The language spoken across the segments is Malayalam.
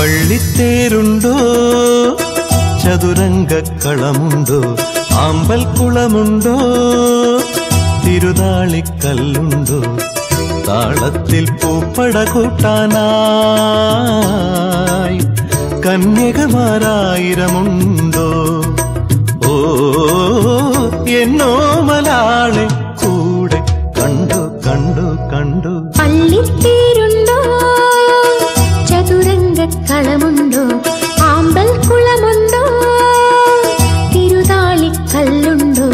പള്ളിത്തേരുണ്ടോ ചതുരംഗക്കളമുണ്ടോ ആമ്പൽക്കുളമുണ്ടോ തിരുതാളിക്കല്ലുണ്ടോ താളത്തിൽ പൂപ്പട കൂട്ടാനായി കന്യകമാരായിരമുണ്ടോ ഓ എന്നോ മലാളെ കൂടെ കണ്ടു കണ്ടു കണ്ടു പള്ളിത്തേരുണ്ടോ ചതുരംഗക്കളമുണ്ടോ ആമ്പൽക്കുളമുണ്ടോ തിരുതാളിക്കല്ലുണ്ടോ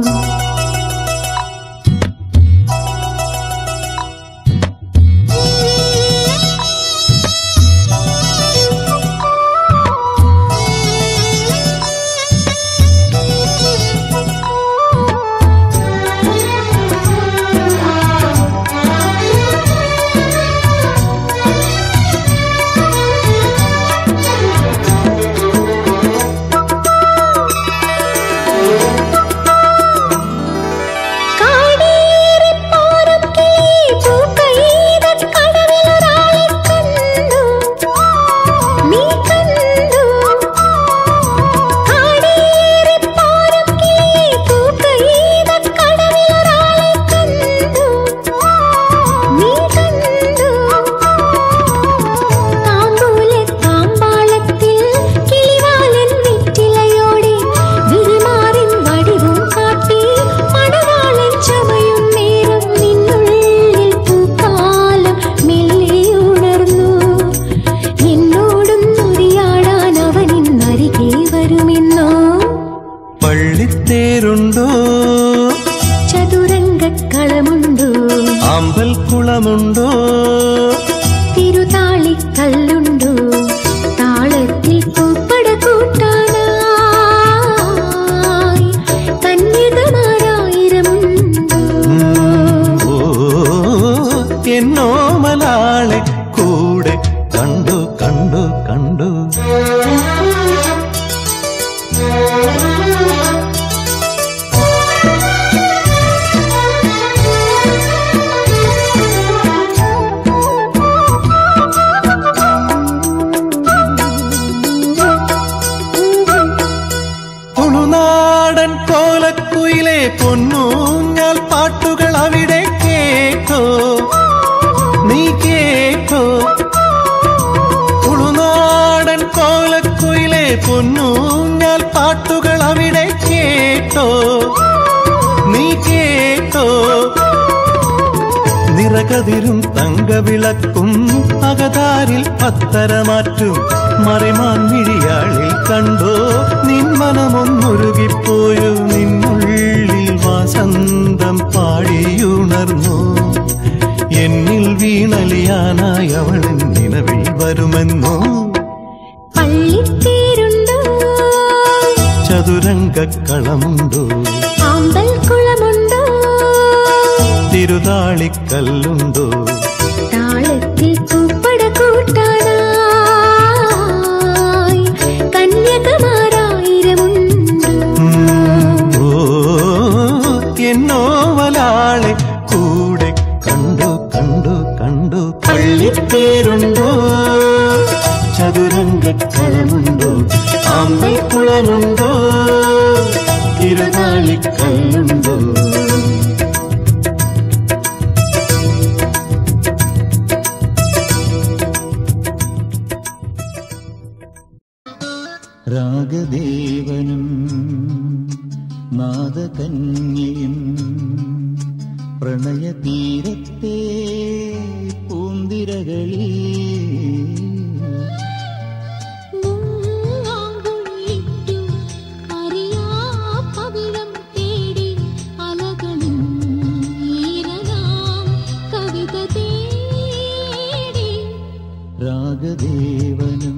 പള്ളിത്തേരുണ്ടോ ചതുരംഗക്കളമുണ്ടോ ആമ്പൽക്കുളമുണ്ടോ തിരുതാളിക്കല്ലുണ്ടോ താളത്തിൽ പൂപ്പട കൂട്ടാനായി കന്യകമാരായിരമുണ്ടോ ഓ എന്നോ മലാളെ കൂടെ കണ്ടു കണ്ടു കണ്ടു തുളുനാടൻ കോലക്കുയിലെ പൊന്നൂഞ്ഞാൽ പാട്ടുകൾ അവിടെ കേട്ടോ നീ കേട്ടോ തുളുനാടൻ കോലക്കുയിലെ പൊന്നൂഞ്ഞാൽ പാട്ടുകൾ അവിടെ കേട്ടോ നീ കേട്ടോ നിറകതിരും തങ്കവിളക്കും അകതാരിൽ പത്തരമാറ്റും മറിമാൻ മിഴിയാളിൽ കണ്ടോ നിൻ മനമൊന്നുരുകിപ്പോയോ നിന്നുള്ളിൽ വസന്തം പാടിയുണർന്നു എന്നിൽ വീണലിയാനായി അവൾ നിലവിൽ വരുമെന്നോ പള്ളിത്തേരുണ്ടോ ചതുരംഗക്കളമുണ്ടോ ആമ്പൽക്കുളമുണ്ടോ തിരുതാളിക്കല്ലുണ്ടോ താളത്തിൽ പൂപ്പട കൂട്ടാനായി കന്യകമാരായിരമുണ്ടോ ഓ എന്നോ മലാളെ കൂടെ കണ്ടു കണ്ടു കണ്ടു പള്ളിത്തേരുണ്ടോ ചതുരംഗക്കളമുണ്ടോ ആമ്പൽക്കുളമുണ്ടോ തിരുതാളിക്കല്ലുണ്ടോ രാഗദേവനും നാദകന്യയും പ്രണയതീരത്തെ പൂന്തിരകളിൽ രാഗദേവനും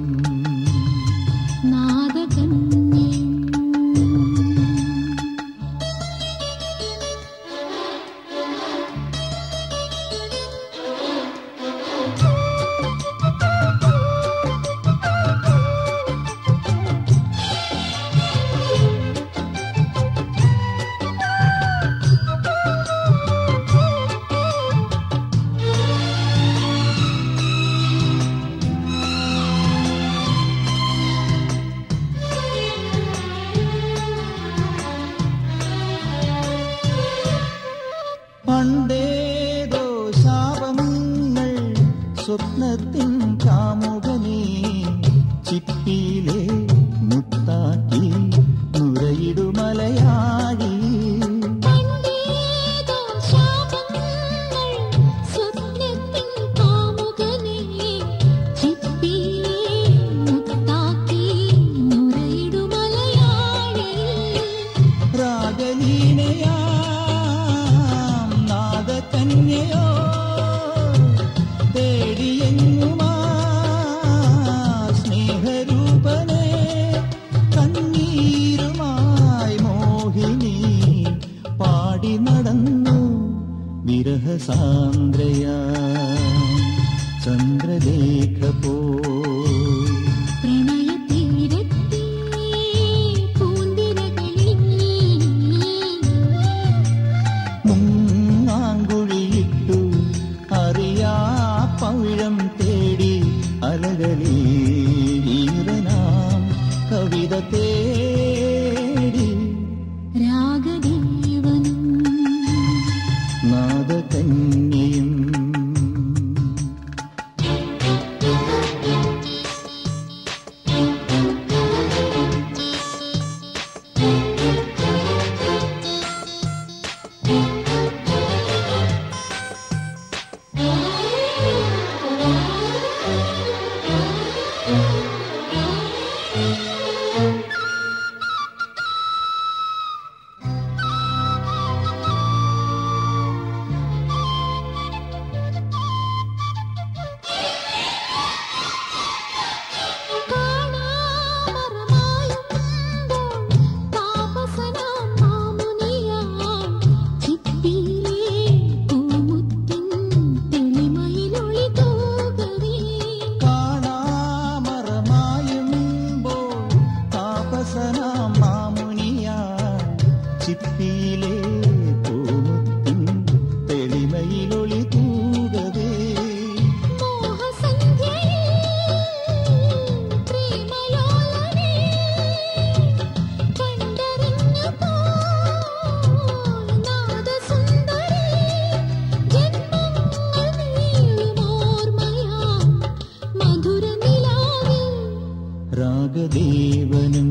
രാഗദേവനും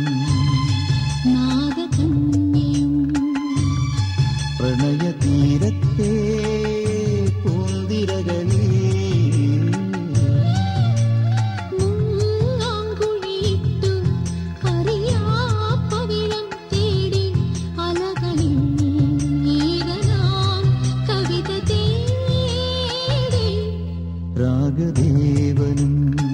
നാഗകന്യയും പ്രണയതീരത്തെ പൂന്തിരകളിൽ മുങ്ങാങ്കുഴിയിട്ടു അറിയാപ്പവിളം തേടി അലകളിൽ ഏകനാം കവിത തേടി രാഗദേവനും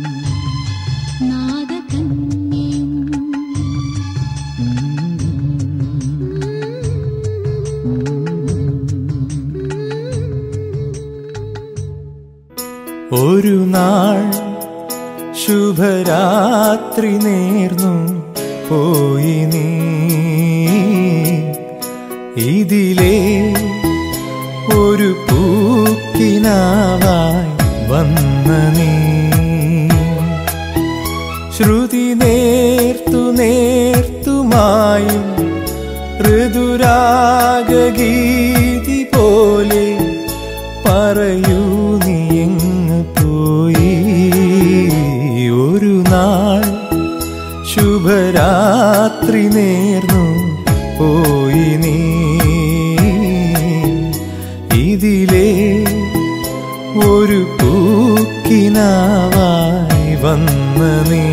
ഒരു നാൾ ശുഭരാത്രി നേർന്നു പോയി നീ ഇതിലേ ഒരു പൂക്കിനാവായി വന്ന നീ ശ്രുതി നേർത്തു നേർത്തുമായും ഋതുരാഗഗീതി പോലെ പറയൂ നീ എങ്ങ് പോയി ഒരു നാൾ ശുഭരാത്രി നേർന്നു പോയി നീ ഇതിലേ ഒരു പൂക്കിനാവായി വന്ന നീ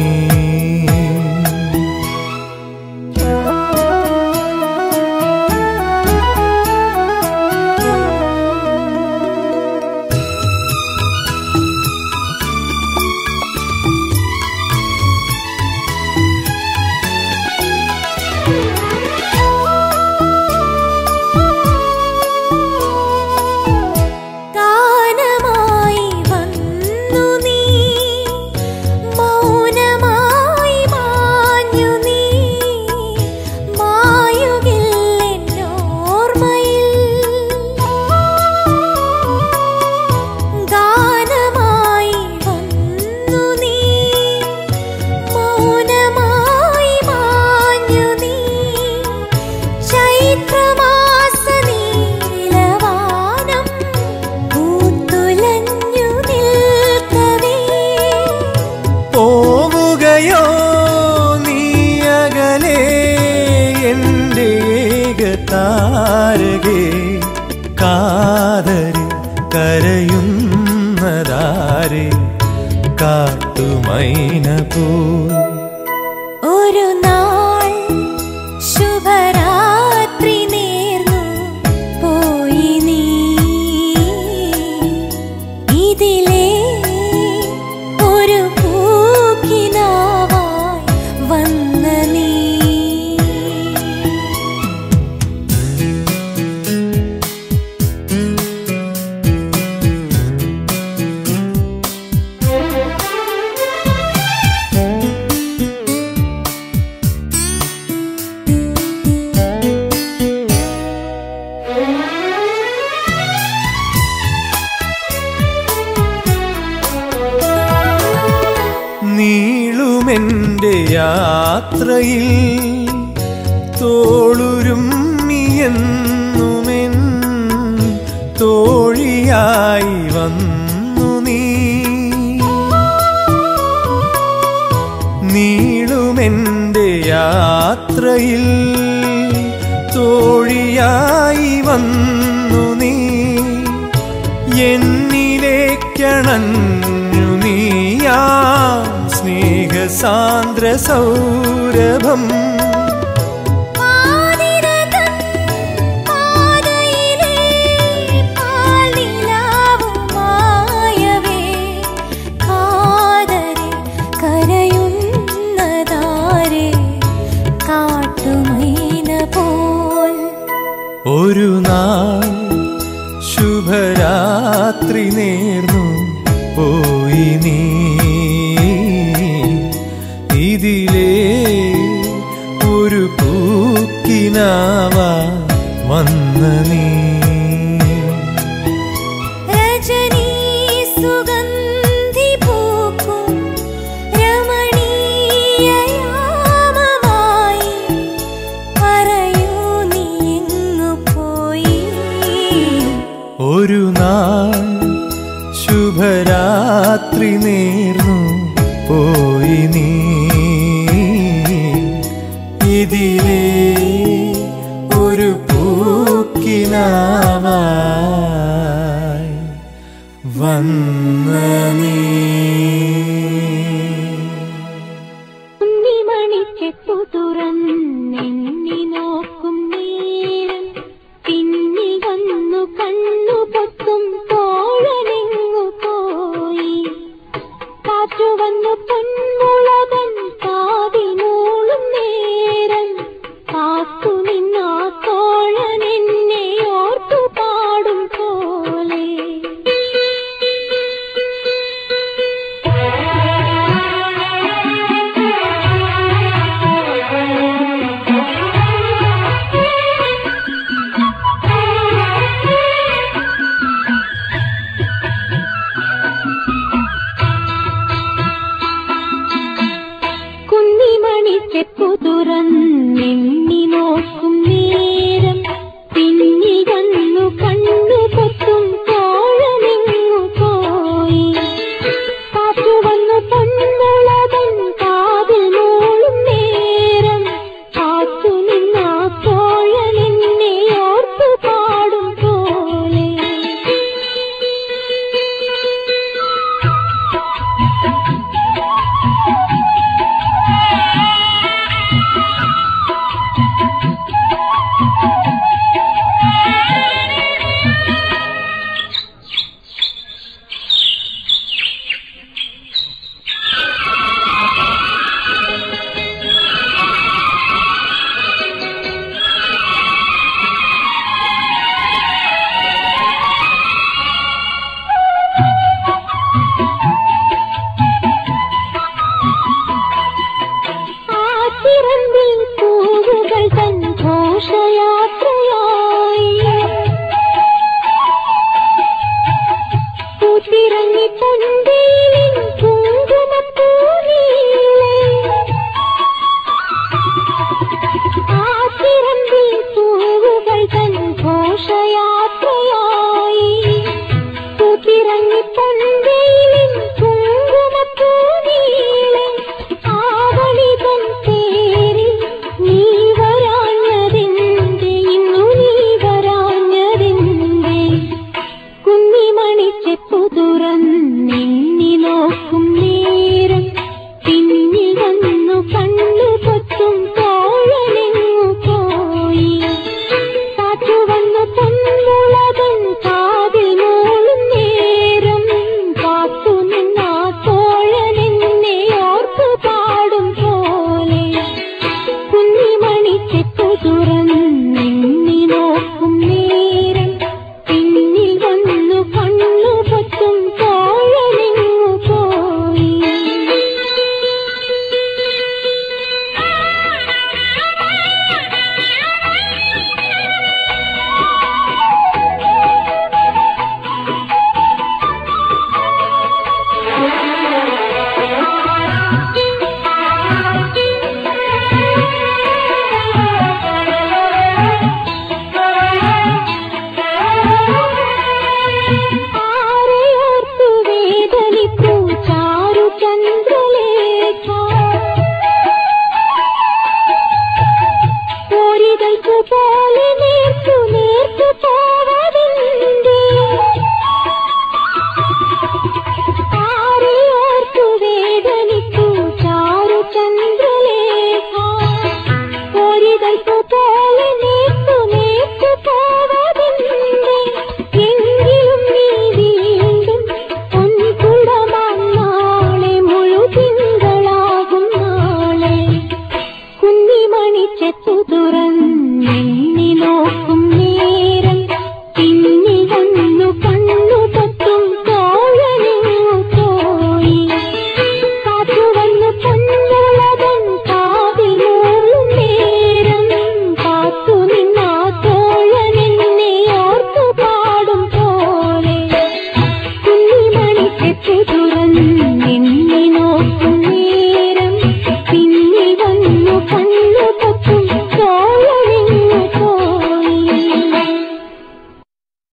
താരകേ കാതരി കരയുന്നതാരെ കാട്ടുമൈന പോ ഒരു നാൾ ശുഭരാത്രി നേർന്നു പോയി നീ ഇതിലേ ഒരു പൂക്കിനാവായി വന്ന നീ നീളുമെൻ്റെ യാത്രയിൽ തോളുരുമ്മിയെന്നുമെൻ തോഴിയായി വന്നു നീ നീളുമെൻ്റെ യാത്രയിൽ തോഴിയായി വന്നു നീ എന്നിലേക്കണഞ്ഞു നീയാ സ്നേഹസാന്ദ്ര സൗരഭം ഒരു നാൾ ശുഭരാത്രി നേർന്നു പോയി നീ ഇതിലേ ഒരു പൂക്കിനാവാ വന്ന നീ ഒരു നാൾ ശുഭരാത്രി നേർന്നു പോയി നീ ഇതിലേ ഒരു പൂക്കിനാവായി വന്ന നീ ഉണ്ണിമണിക്കെട്ടു തുറന്നെണ്ണി നോക്കും നേരം പിന്നി വന്നു കണ്ണു പൊത്തും തോഴനെങ്ങു പോയി കാറ്റു വന്നു പൊന്മുളകൻ കാതിനൂളും നേരം കാത്തു നിന്നാ തോഴൻ എന്നെ ഓർത്തു പാടും പോലെ കുന്നിമണിക്കെപ്പു തുറന്നെണ്ണി